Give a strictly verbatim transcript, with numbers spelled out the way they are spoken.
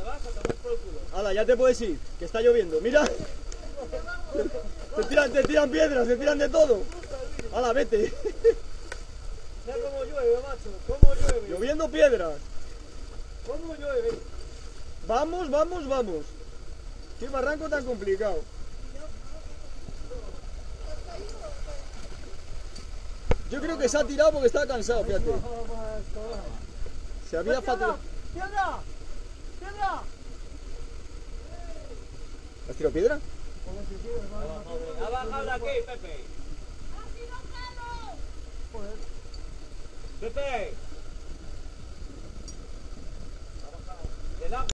Hala, ya te puedes ir, que está lloviendo. Mira. Te tiran, te tiran piedras, te tiran de todo. Hala, vete. Mira cómo llueve, macho. Cómo llueve. Lloviendo piedras. Cómo llueve. Vamos, vamos, vamos. Qué barranco tan complicado. Yo creo que se ha tirado porque estaba cansado, fíjate. Se había fatigado. ¡Piedra! ¡Piedra! ¿Has tirado piedra? Ha bajado de aquí, Pepe. Pepe.